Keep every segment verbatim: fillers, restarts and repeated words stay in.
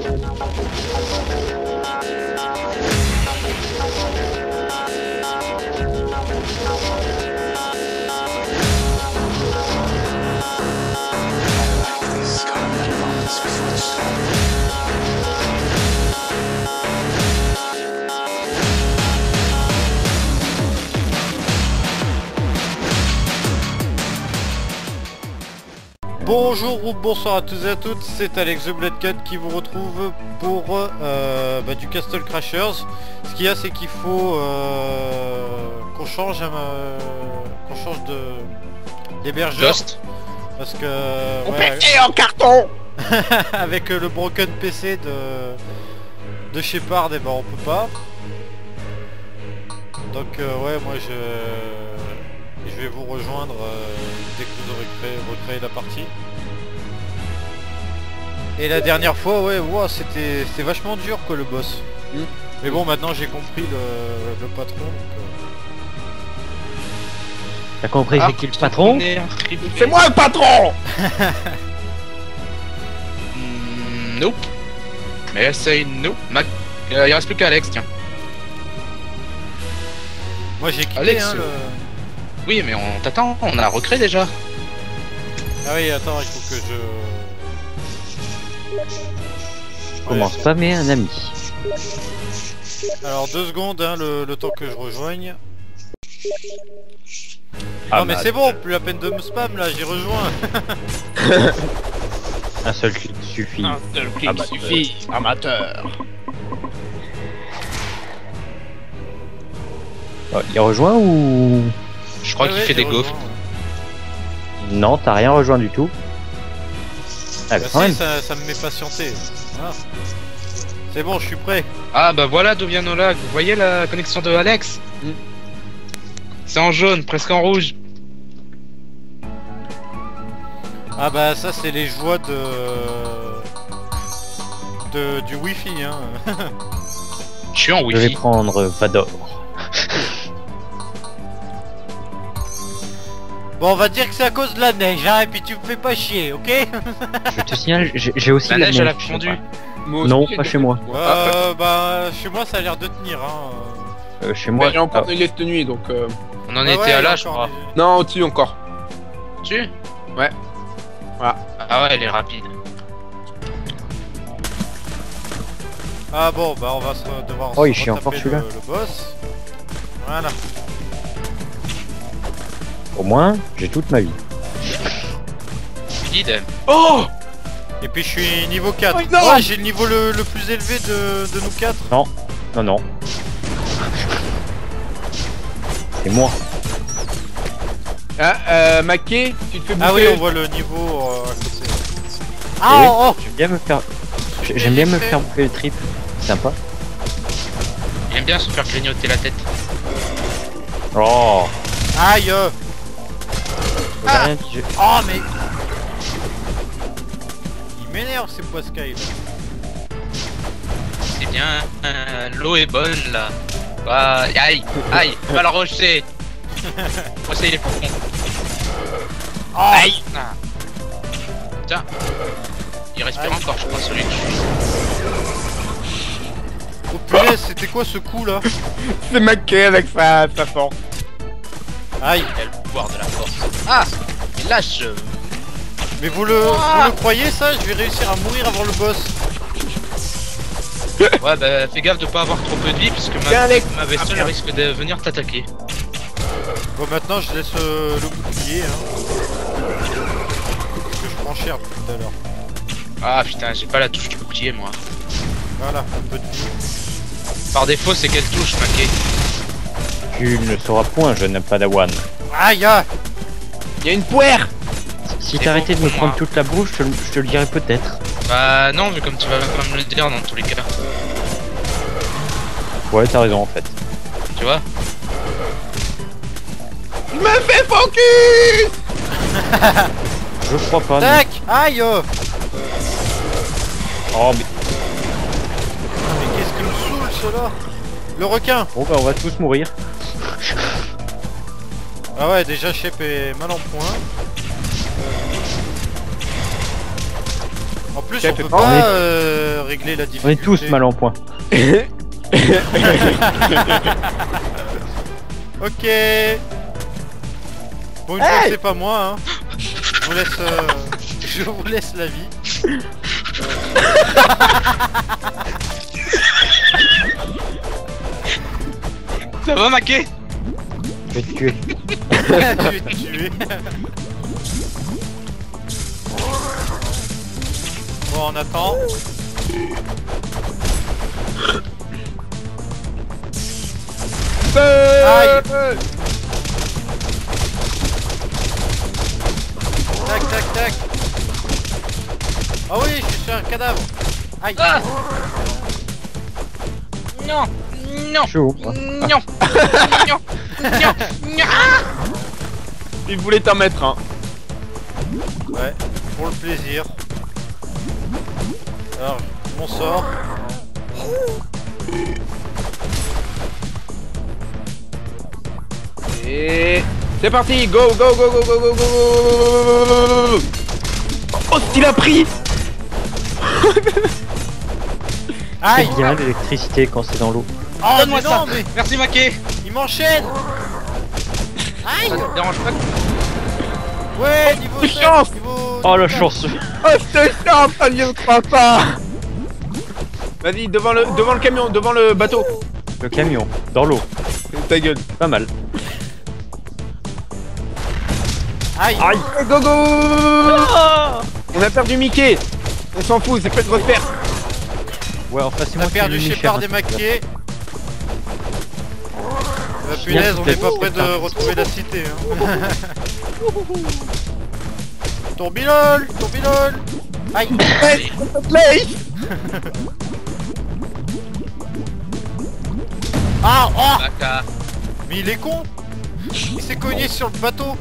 Bonjour ou bonsoir à tous et à toutes, c'est Alex the Blood Cut qui vous retrouve pour euh, bah, du Castle Crashers. Ce qu'il y a, c'est qu'il faut euh, qu'on change, euh, qu'on change de d'hébergeur. Parce que... On ouais, pété en carton. avec le broken P C de, de Shepard, et ben on peut pas. Donc euh, ouais, moi je, je vais vous rejoindre euh, dès que vous aurez créé, recréé la partie. Et la dernière fois, ouais, wow, c'était c'était vachement dur quoi le boss. Mmh. Mais bon, maintenant j'ai compris le, le patron. Donc, euh... T'as compris ah, c'est qui le patron? C'est moi le patron. mm, Nope. Mais c'est nope. Mac... Euh, il reste plus qu'Alex, tiens. Moi j'ai quitté Alex, hein, le... Oui mais on t'attend, on a recréé déjà. Ah oui, attends, il faut que je... Commence pas mais un ami. Alors deux secondes, hein, le, le temps que je rejoigne. Ah non mais c'est bon, plus la peine de me spam là, j'ai rejoint. Un seul clic suffit. Un seul clic Amateur. suffit, amateur. Oh, il rejoint ou... Je crois ouais, qu'il ouais, fait des rejoint, gaufres. Ouais. Non, t'as rien rejoint du tout. Ah, bah quand si, même. ça, ça me met patienter. Voilà. C'est bon, je suis prêt. Ah bah voilà d'où vient nos lags. Vous voyez la connexion de Alex? mm. C'est en jaune, presque en rouge. Ah bah ça c'est les joies de... de du wifi hein. Je suis en Je vais wifi. prendre Vador. Bon, on va dire que c'est à cause de la neige hein, et puis tu me fais pas chier, ok? Je te signale, j'ai j'ai aussi La la neige elle a neige. fondu. Non, pas chez moi. Euh, bah chez moi ça a l'air de tenir hein. Euh, chez moi. J'ai encore ah. neigé cette nuit donc... Euh... On en Bah était ouais, à il y a là je encore crois. des- Non, au-dessus encore. Tu? Ouais. Voilà. Ah ouais elle est rapide. Ah bon, bah on va se devoir Oh, se il chie retaper encore, celui-là. le, le boss. Voilà. Au moins, j'ai toute ma vie. Idem. Oh. Et puis je suis niveau quatre. Oh, non. Ouais, j'ai le niveau le, le plus élevé de, de nous quatre. Non, non, non. C'est moi. Ah, euh, Maquet, tu te fais bouffer. Ah oui, on voit le niveau euh, à côté. Et Ah oui, oh, oh. J'aime bien me faire... J'aime bien me faire bouffer le trip. Sympa. Il aime bien se faire clignoter la tête. Oh, Aïe euh. j'ai Ah. rien dit, je- Oh mais... Il m'énerve ces poiscailles là. C'est bien. euh, L'eau est bonne là. Bah, aïe, aïe, pas le rocher. Moi c'est il est pour con. Oh. Aïe. Ah. Tiens. Il respire Aïe. encore je crois celui que je suis. Oh punaise, c'était quoi ce coup là? C'est Maquet avec sa, sa force. Aïe. Il a le pouvoir de la force. Ah. Mais lâche. euh, Mais vous le, vous le croyez ça? Je vais réussir à mourir avant le boss. Ouais bah fais gaffe de pas avoir trop peu de vie puisque Tiens, ma, Alex. ma bestiole Ah, risque de venir t'attaquer. Bon maintenant je laisse euh, le bouclier hein. Parce que je prends cher depuis tout à l'heure. Ah putain j'ai pas la touche du bouclier moi. Voilà, un peu de vie. Par défaut c'est quelle touche Maquet? Tu ne sauras point, jeune padawan. Aïe ah. Il y a une poire. Si C'est t'arrêtais bon de me pour prendre moi. toute la bouche, je, te le- je te le dirais peut-être. Bah non mais comme tu vas pas me le dire dans tous les cas. Ouais, t'as raison en fait. Tu vois? Il me fait focus. Je crois pas. non. Tac. Aïe euh. Oh, mais... Mais qu'est-ce qui me saoule cela? Le requin. Bon bah on va tous mourir. Ah ouais, déjà Shep est mal en point. En plus, Ça on fait peut pas. pas On est- euh, régler la On difficulté. est tous mal en point. Ok. Bon, une fois que c'est pas moi, hein. Je vous laisse, euh, je vous laisse la vie. Ça va, Maquet? Je vais te tuer. Je vais te tuer. Bon, on attend. Aïe. Tac, tac, tac. Ah oui, je suis sur un cadavre. Aïe. Ah Non, non, Chaud. non, non, non, non. Il voulait t'en mettre un. Ouais, pour le plaisir. Alors, mon sort. Et c'est parti, go go go go go go go go. Oh, ce qu'il a pris. Aïe. C'est bien l'électricité quand c'est dans l'eau. Oh, Donne-moi mais ça. non, mais Merci, Maquet. il m'enchaîne. Aïe. Ça te dérange pas? Ouais, niveau de sept, chance. niveau... Oh la niveau chance. Oh, je te chante, ça ne crois pas. Vas-y, devant le devant le camion, devant le bateau. Le camion, dans l'eau. Ta gueule. Pas mal. Aïe. Aïe. Go go. On a perdu Mickey. On s'en fout, c'est pas de refaire. Ouais, enfin c'est On moi a qui perdu l'ai mis cher, Shepard hein, et tout à l'heure. Maquet. La Bien, punaise, on c'est n'est pas peut-être- près de retrouver la cité. Hein. Tourbillol, tourbillol. Aïe. Play, play. Ah, oh. Maca. Mais il est con. Il s'est cogné sur le bateau.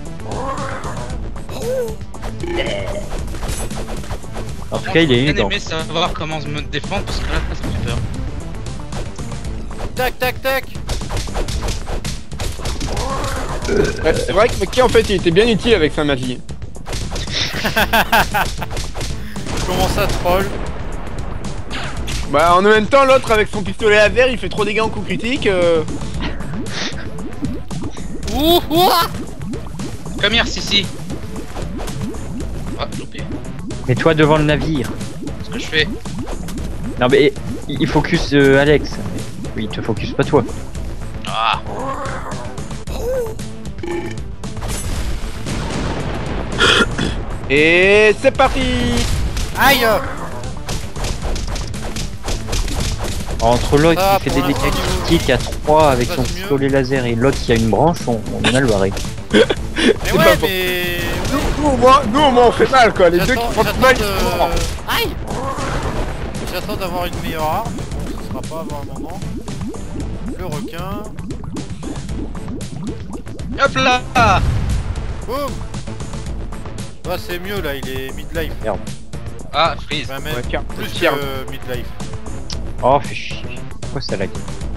En tout cas, il est J'ai bien élégant. aimé savoir comment me défendre parce que là, ça me fait peur. Tac, tac, tac. Ouais, c'est vrai que Mickey en fait il était bien utile avec sa magie. Comment ça troll? Bah en même temps l'autre avec son pistolet laser il fait trop dégâts en coup critique. Euh... Ouh, ouh. Come here, Sissi. Ah, loupé. Mets-toi devant le navire. Ce que je fais. Non mais il focus euh, Alex. Oui, il te focus pas toi. Ah. Et c'est parti. Aïe. Entre l'autre Ah, qui fait pour des dégâts l'instant, critiques à trois avec ça son passe mieux. pistolet laser et l'autre qui a une branche, on, on est mal barré. Mais pas ouais, bon. mais... Nous, nous, au moins, nous au moins on fait mal quoi. Les deux qui J'attends font j'attends mal ils sont morts. de... Aïe. J'attends d'avoir une meilleure arme. Bon, ce sera pas avant un moment. Le requin. Hop là. Boum. Bah c'est mieux là, il est midlife. Ah, freeze. Enfin, même Ouais, tiens, plus tiens. que midlife. Oh, fais chier. Pourquoi ça lag?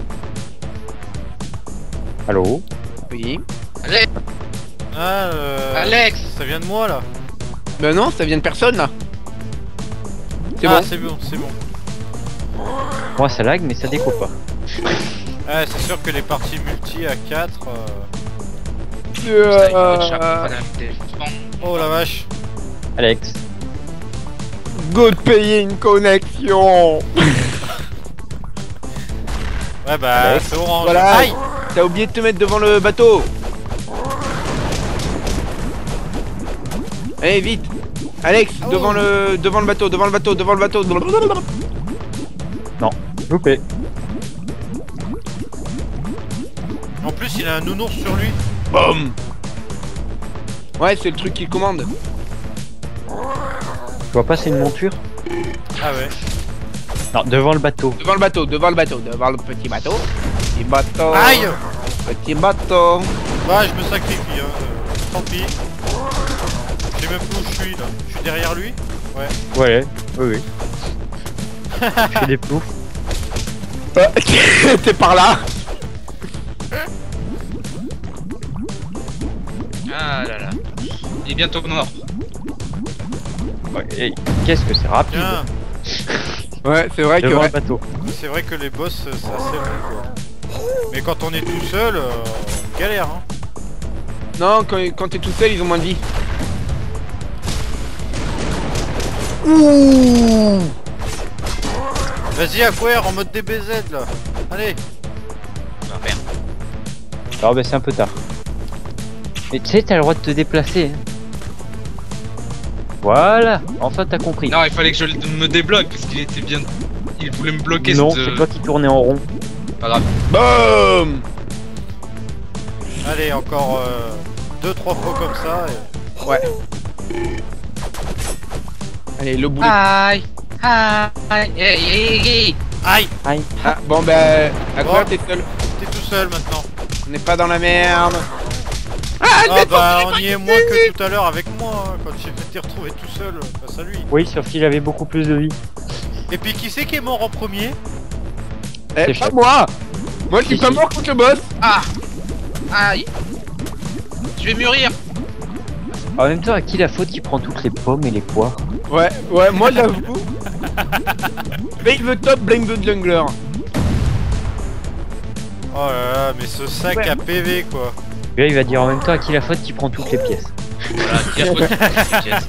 Allô? Oui. Allez, Ah, euh... Alex. Ça vient de moi là. Bah non, ça vient de personne là. C'est Ah, bon. c'est bon, c'est bon. Moi ça lag, mais ça découpe pas. Ah, c'est sûr que les parties multi à quatre... euh, Euh, Euh... Oh la vache. Alex. Go de payer une connexion. Ouais bah, Alex. c'est orange. Voilà. Aïe. T'as oublié de te mettre devant le bateau. Allez vite. Alex, Oh. devant le devant le bateau, devant le bateau, devant le bateau. Loupé. En plus, il a un nounours sur lui. Boum. Ouais, c'est le truc qui commande. Tu vois pas, c'est une monture? Ah ouais. Non, devant le bateau. Devant le bateau, devant le bateau, devant le petit bateau. Petit bateau. Aïe. Petit bateau. Bah, je me sacrifie, hein. euh, Tant pis. Je sais même plus où je suis là. Je suis derrière lui. Ouais. Ouais, oui, oui. Je fais des ploufs. T'es par là. Ah là là. Il est bientôt mort. Ouais, et qu'est-ce que c'est rapide. Tiens, Ouais, c'est vrai que... Devant ouais. le bateau. c'est vrai que les boss c'est assez long quoi. Mais quand on est tout seul, euh, on galère hein. Non, quand, quand t'es tout seul, ils ont moins de vie. Vas-y Aquaire en mode D B Z là. Allez. Ah merde. Alors bah c'est un peu tard. Mais tu sais, t'as le droit de te déplacer. Hein. Voilà, enfin t'as compris. Non, il fallait que je me débloque parce qu'il était bien. Il voulait me bloquer. Non, cette, c'est euh, toi qui tournais en rond. Pas grave. Boum. Allez encore euh, deux trois fois comme ça. Et... Ouais. Allez, le boulet. Aïe. Aïe. Aïe. Aïe. Aïe. Aïe. Ah, bon bah... À quoi Bon. t'es seul? T'es tout seul maintenant. On n'est pas dans la merde. Ah bah on y est moins que tout à l'heure avec moi hein, quand j'ai été retrouvé tout seul face à lui. Oui, sauf qu'il avait beaucoup plus de vie. Et puis qui c'est qui est mort en premier? Eh, C'est pas chouette. moi. Moi, je suis Si, pas si. mort contre le boss. Ah. Aïe. Je vais mûrir. En même temps, à qui la faute qui prend toutes les pommes et les poires? Ouais, ouais, moi j'avoue. Blame the top, blame the jungler. Oh là là, mais ce sac Ouais. à P V quoi. Et là, il va dire en même temps à qui la faute qui prend toutes les pièces. Voilà, qui a foutu cette pièce.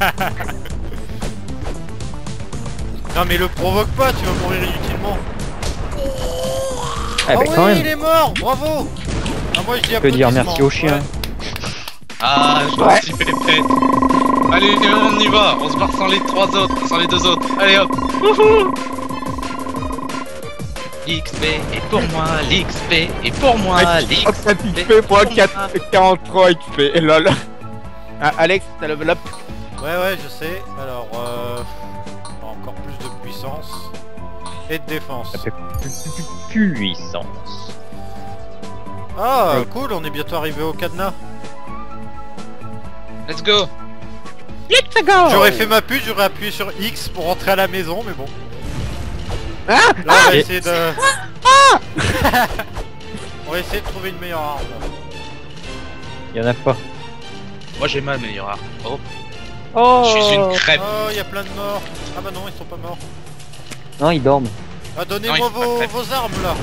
Non mais le provoque pas, tu vas mourir inutilement. Ah, bah oui, quand il même. est mort, bravo. Ah moi je dis Tu peux dire applaudissements. merci au chien. Ouais. Ah, je Ouais. suis pépette. Allez, on y va. On se barre sans les trois autres, sans les deux autres. Allez hop. Wouhou. L'X P est pour moi, l'X P est pour moi, l'X P. X P pour quarante-trois X P. Et lol. Ah, Alex, t'as level up. Ouais ouais je sais. Alors euh... encore plus de puissance et de défense. Ça fait plus puissance. Ah cool, on est bientôt arrivé au cadenas. Let's go. J'aurais fait ma pute, j'aurais appuyé sur X pour rentrer à la maison, mais bon. Ah, Là on va Et- essayer de... on va essayer de trouver une meilleure arme. là. Il y en a pas. Moi j'ai ma meilleure arme. Oh, Oh je suis une crêpe. Oh, il y a plein de morts. Ah bah non, ils sont pas morts. Non, ils dorment. Ah, donnez-moi Non, ils sont vos, pas vos armes là.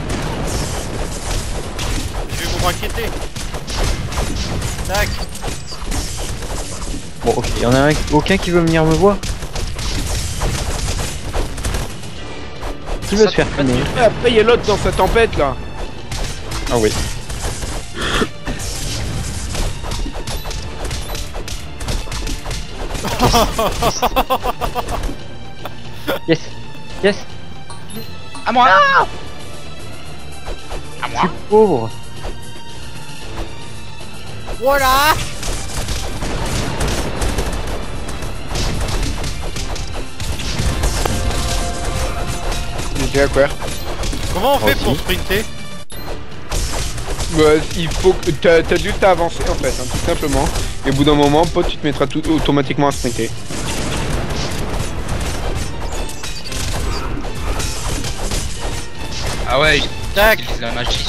Je vais vous raqueter. Tac. Bon, ok, il y en a un, aucun qui veut venir me voir. Qui veut Ça se faire tombe fumer? après il y a l'autre dans sa tempête là. Ah oui. Yes. Yes. À moi. À Je moi. suis pauvre. Voilà. J'ai à quoi? Comment on fait Aussi. pour sprinter? Bah, il faut que t'as t'as juste à avancer en fait, hein, tout simplement. Et au bout d'un moment, pote, tu te mettras tout automatiquement à sprinter. Ah ouais, il Tac. utilise la magie.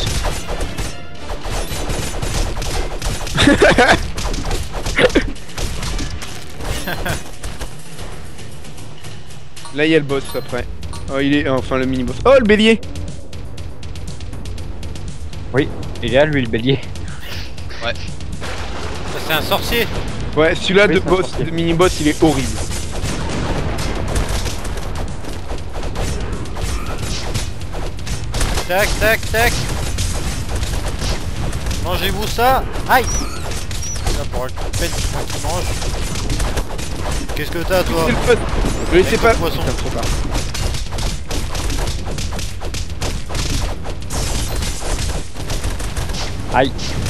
Là, il y a le boss après. Oh, il est enfin le mini boss. Oh, le bélier. Oui, il est là lui le bélier. Ça, c'est un sorcier. Ouais, celui-là Oui, de c'est un boss, sorcier. de mini boss, il est horrible. Tac, tac, tac. Mangez-vous ça. Aïe. Là pour une peine, c'est moi qui mange. Qu'est-ce que t'as toi? C'est le pote. Je sais Avec pas. le poisson. Putain, trop tard. Aïe.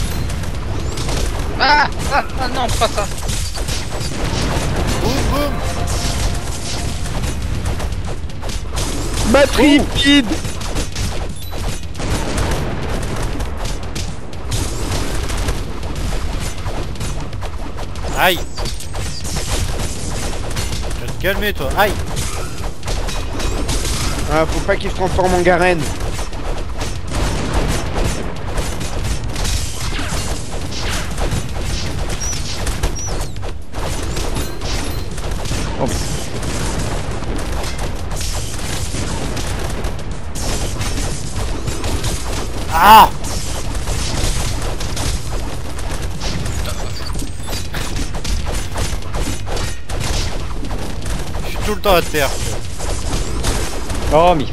Ah, ah, ah non, pas ça. Boum boum. Batterie vide. Aïe. Tu vas te calmer toi. Aïe. Ah, faut pas qu'il se transforme en garenne. Ah! Je suis tout le temps à terre. Oh, mais.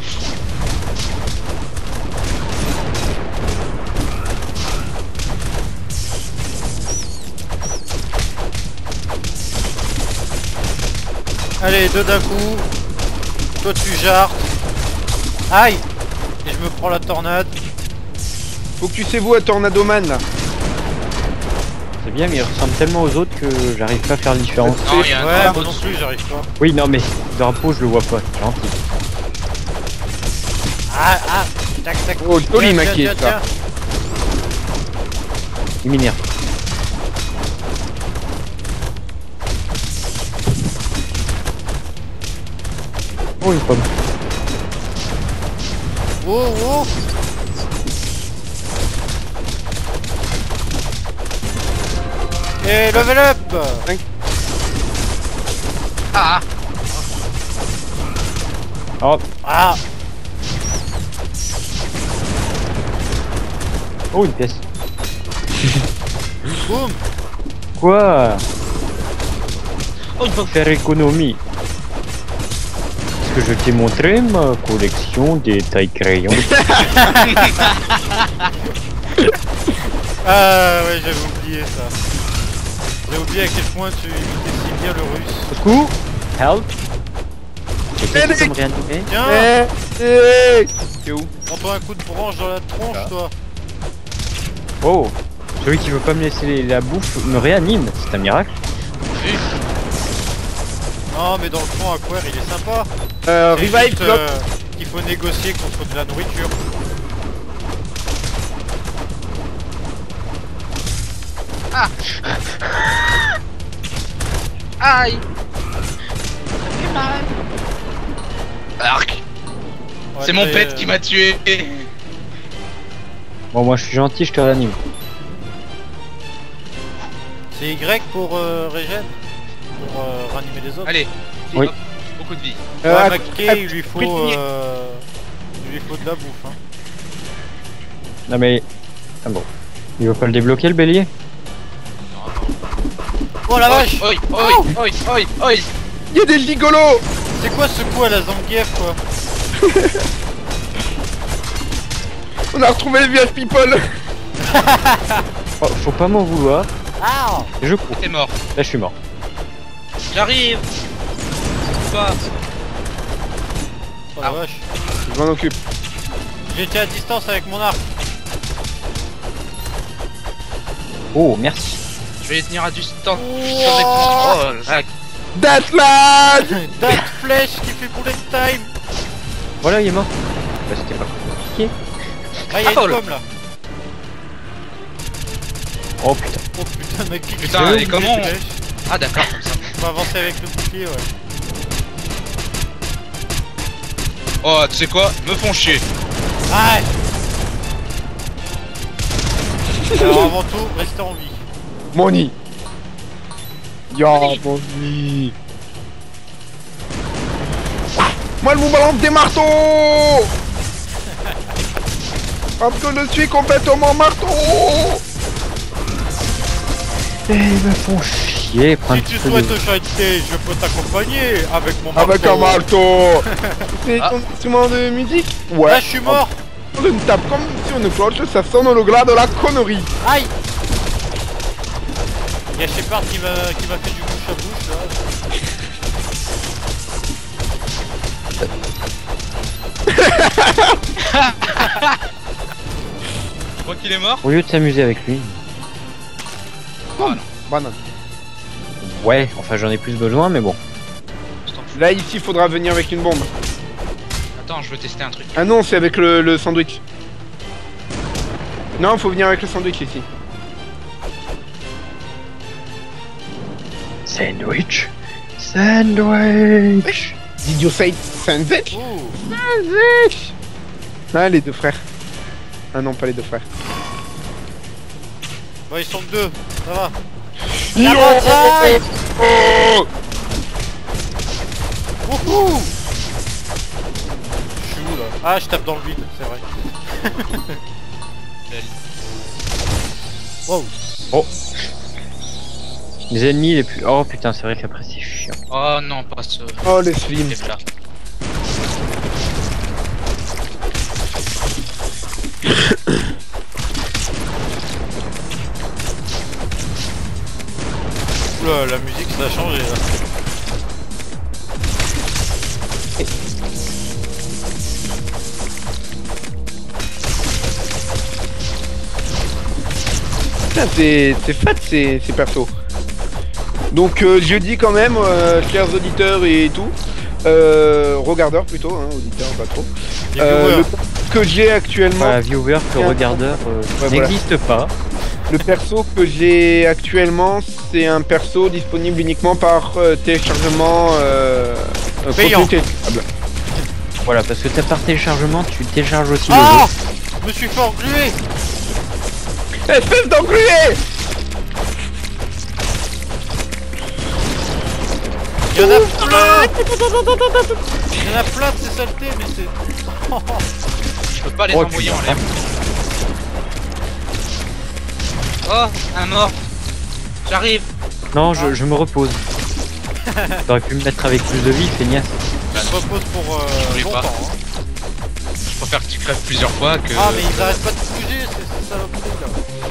Allez, deux d'un coup. Toi tu jarres. Aïe! Et je me prends la tornade. Focusez-vous à Tornadoman là. C'est bien, mais il ressemble tellement aux autres que j'arrive pas à faire la différence. Non, il y a un Ouais, drapeau moi non plus, j'arrive pas. Oui, non, mais le drapeau, je le vois pas. C'est gentil. Ah, ah! Tac, tac. Oh, joli Tiens, maquis, tiens, ça. tiens. Il m'énerve. Oh, une pomme. Oh, oh! Et level up! Ah, Oh, Ah! oh, une pièce. Boum! Quoi? oh, une pomme. Faire économie. Est-ce que je t'ai montré ma collection des tailles crayons? Ah ouais, j'avais oublié ça. J'ai oublié à quel point tu imitais si bien le russe. Secours? Help? Et qu'est-ce que ça me réanimé? Tiens! Eh, eh, t'es où? Prends-toi un coup de branche dans la tronche, Ah. toi! Oh! Celui qui veut pas me laisser la bouffe me réanime, c'est un miracle. Non, mais dans le fond, Aquaire, il est sympa. Euh, C'est revive, juste, block. euh, il faut négocier contre de la nourriture. Aïe. Ça fait mal. Arc. Ouais, C'est mon t'es- pet qui m'a tué. Bon, moi je suis gentil, je te réanime. C'est Y pour euh, régène? Pour euh, ranimer les autres? Allez. Oui. Hop, beaucoup de vie. Euh, Ouais, att- Mackay, att- il lui faut... Britney. Euh... Il lui faut de la bouffe, hein. Non mais... Ah bon. Il veut pas le débloquer le bélier? Oh la vache! Oi, oi, oi, oi, oi. Il y a des gigolos. C'est quoi ce coup à la Zangief, quoi? On a retrouvé les village people. Oh, faut pas m'en vouloir. Ah! Je cours. T'es mort. Là je suis mort. J'arrive. Pas. Oh la Ah. vache! Je m'en occupe. J'étais à distance avec mon arc. Oh, merci. Je vais les tenir à distance. Wow. Oh, là. Datlan. Date flèche qui fait bullet time! Voilà, il est mort. Bah, c'était pas compliqué. Ah, y'a Oh, une là. pomme là! Oh putain. Oh putain, mec, qui Putain, fait et des comment on- flèches. Ah d'accord, comme ça. On va avancer avec le bouclier, ouais. Oh, tu sais quoi? Me font chier. Ouais! Alors avant tout, restez en vie. Moni. Yo, Moni. Moi, je vous balance des marteaux. Parce que je suis complètement marteau. Eh, ils me font chier. prends un Si petit tu peu souhaites de- chanter, je peux t'accompagner avec mon marteau. Avec un marteau. C'est Ah. ton instrument de musique? Ouais. Là, je suis mort! On une tape comme sur une cloche, ça sonne le glas de la connerie. Aïe! Y'a Shepard qui m'a qui m'a fait du bouche à bouche là. Tu crois qu'il est mort? Au lieu de s'amuser avec lui. Banane. Ouais, enfin j'en ai plus besoin, mais bon. Je t'en fous. Là, ici, il faudra venir avec une bombe. Attends, je veux tester un truc. Ah non, c'est avec le, le sandwich. Non, faut venir avec le sandwich ici. Sandwich. Sandwich. Did you say sandwich? Ouh! Sandwich. Ah, les deux frères. Ah non, pas les deux frères. Bon, ils sont que deux, ça va. Yo La bataille! Oh. Wouhou! Je suis où là? Ah, je tape dans le vide, c'est vrai. Wow. Oh. Les ennemis les plus... Oh putain, c'est vrai qu'après c'est chiant. Oh non, pas ce... Oh les slims. là. Oula, la musique ça a changé là. Putain, c'est c'est fat ces, ces persos. Donc euh, je dis quand même, euh, chers auditeurs et tout, euh, regardeurs plutôt, hein, auditeurs pas trop. Les Euh, viewers. le perso que j'ai actuellement, Voilà, viewer que regardeur euh, voilà. n'existe pas. le perso que j'ai actuellement, c'est un perso disponible uniquement par euh, téléchargement euh, euh, Payant. contenu téléchargeable. Voilà, parce que t'as par téléchargement, tu télécharges aussi Ah, le jeu. je me suis fait engluer. Espèce d'englué! Il y en a plein. Il y en a plein de ces saletés, mais c'est... Je peux pas les Oh, envoyer putain. en l'air. Oh, un mort. J'arrive. Non, je, je me repose. T'aurais pu me mettre avec plus de vie, feignasse. Je me repose pour euh, Je voulais longtemps. pas. Hein. Je préfère que tu crèves plusieurs fois que... Ah, mais ils arrêtent pas de bouger, ces ces saloperies là.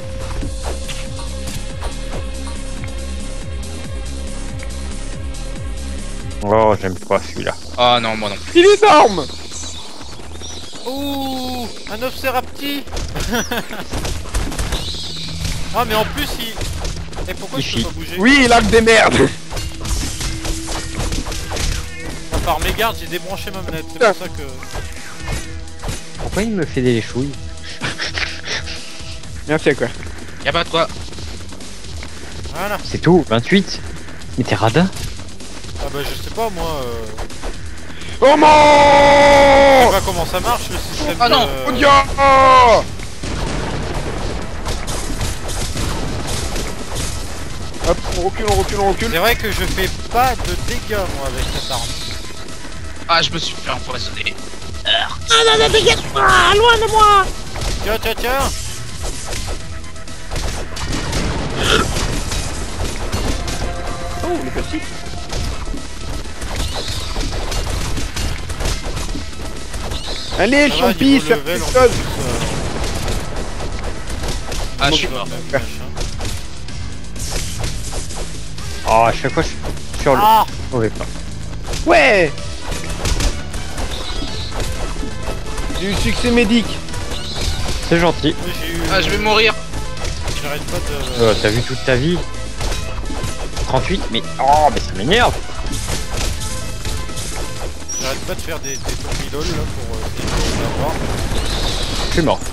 Oh, j'aime pas celui-là. Oh non, moi non. Il est énorme! Ouh, un Obserapti. Ah, mais en plus il... Et pourquoi je peux Ici. pas bouger? Oui, l'arc des merdes! À part mes gardes, j'ai débranché ma manette, c'est pour ça que... Pourquoi il me fait des léchouilles? Merci à quoi? Y'a pas de quoi. Voilà. C'est tout, vingt-huit. Mais t'es radin? Ah bah je sais pas moi... Euh... Oh Je sais non! pas comment ça marche le système Ah non, de... Oh Dieu! Hop, on recule, on recule, on recule. C'est vrai que je fais pas de dégâts moi avec cette arme. Ah, je me suis fait empoisonner. Tiens, tiens, tiens. Oh, le classique. Allez, Ça va, champi, niveau faire level, quelque on chose. est tous, euh, Ah, je suis mort. même machin. Oh, à chaque fois je suis sur le Ah, mauvais pas. Ouais! Du succès médic. C'est gentil. oui, j'ai eu... Ah, je vais mourir. J'arrête pas de... Euh, T'as vu toute ta vie? trente-huit, mais oh, mais ça m'énerve. J'arrête pas de faire des, des tourbidoles là pour euh, essayer de l'avoir. Je suis mort.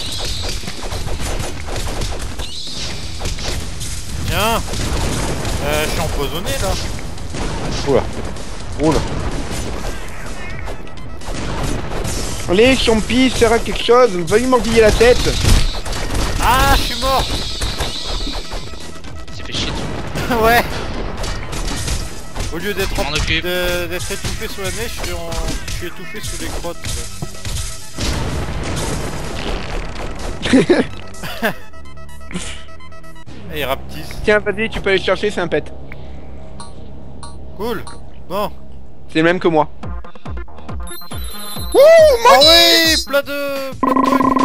Tiens. Euh, je suis empoisonné là. Oula. Oula. Allez, champi, sert à quelque chose. Va lui mordiller la tête. Ah, je suis mort. C'est fait chier. Ouais. Au lieu d'être Je m'en en- occupe. de- d'être étouffé sous la neige, je suis, en... je suis étouffé sous les crottes. Et Raptis. Tiens, vas-y, tu peux aller le chercher, c'est un pet. Cool. Bon. C'est le même que moi. Ah oui, plein de... plein de trucs.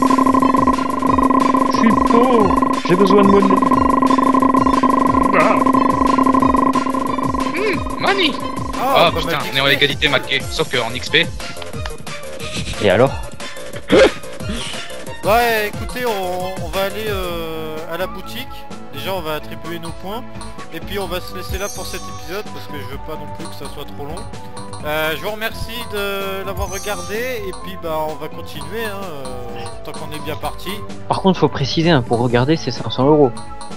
Je suis pauvre. J'ai besoin de monnaie. Money. Ah, Oh pas putain, mal on est en d'X P. égalité maquée. Sauf que en X P. Et alors? Ouais, écoutez, on, on va aller euh, à la boutique. Déjà, on va attribuer nos points. Et puis, on va se laisser là pour cet épisode parce que je veux pas non plus que ça soit trop long. Euh, je vous remercie de l'avoir regardé. Et puis, bah, on va continuer, hein, euh, tant qu'on est bien parti. Par contre, faut préciser, hein, pour regarder, c'est cinq cents euros.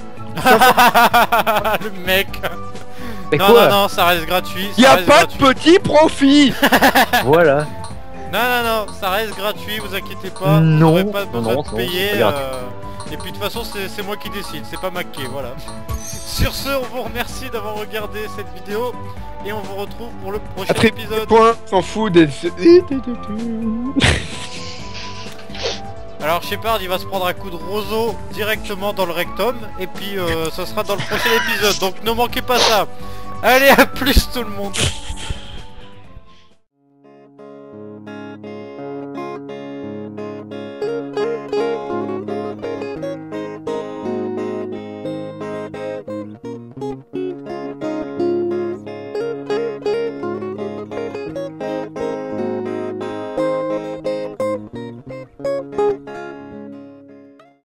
Le mec. Mais Non, quoi? non, non, ça reste gratuit. ça Y a reste pas gratuit. de petit profit. Voilà. Non, non, non, ça reste gratuit, vous inquiétez pas. Non, vous n'aurez pas non, besoin non, de non, payer. c'est pas gratuit. euh, Et puis de toute façon, c'est c'est moi qui décide, c'est pas Mackey, voilà. Sur ce, on vous remercie d'avoir regardé cette vidéo. Et on vous retrouve pour le prochain Attribuer épisode. point, s'en fout des... Alors Shepard il va se prendre un coup de roseau directement dans le rectum. Et puis euh, ça sera dans le prochain épisode. Donc ne manquez pas ça. Allez, à plus tout le monde.